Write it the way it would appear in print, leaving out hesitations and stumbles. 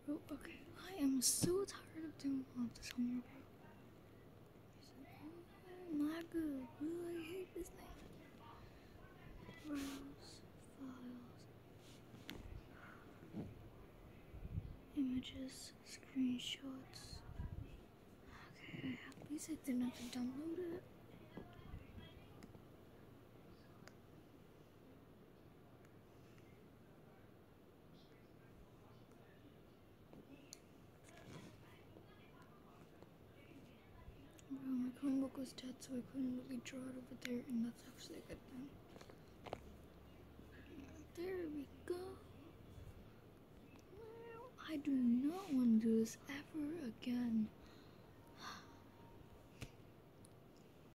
Bro, okay, I am so tired of doing all this homework. Not good. Ooh, I hate this thing. Browse files, images, screenshots. Okay, at least I didn't have to download it. Bro, my Chromebook was dead, so I couldn't really draw it over there, and that's actually a good thing. There we go. I do not want to do this ever again.